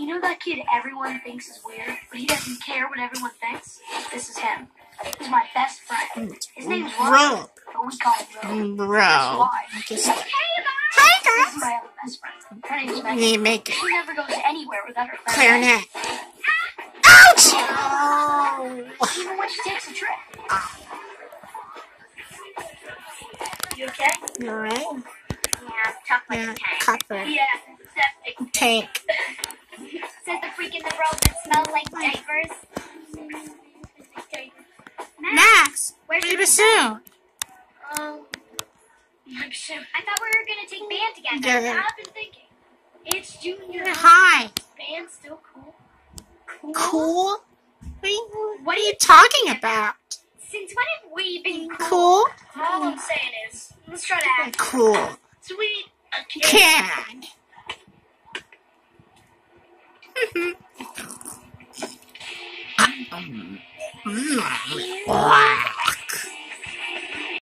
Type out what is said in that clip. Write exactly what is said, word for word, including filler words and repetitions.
You know that kid everyone thinks is weird, but he doesn't care what everyone thinks? This is him. He's my best friend. His name's Ron, but we call him Bro. Bro. That's why. Just... Hey, Hi, this guys. is my other best friend. Her name's Megan. You make it. She never goes anywhere without her Clarinet. Ouch! Oh. Even when she takes a trip. Oh. You okay? You alright? Yeah, tough like Yeah, a tank. copper. Yeah, septic Tank. Says the freak in the road that smells like diapers. Max, Where's leave your us soon. Um, I'm sure. I thought we were gonna take band together. Yeah. I've been thinking. It's junior. Hi. Band's still cool. Cool? Cool? What are you, What are you talking about? Since when have we been cool? Cool? All I'm saying is, let's try to act Cool. sweet. A kid. Can. Wow.